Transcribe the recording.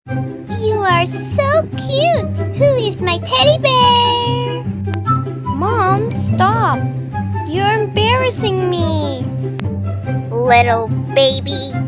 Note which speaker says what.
Speaker 1: You are so cute! Who is my teddy bear? Mom, stop! You're embarrassing me!
Speaker 2: Little baby,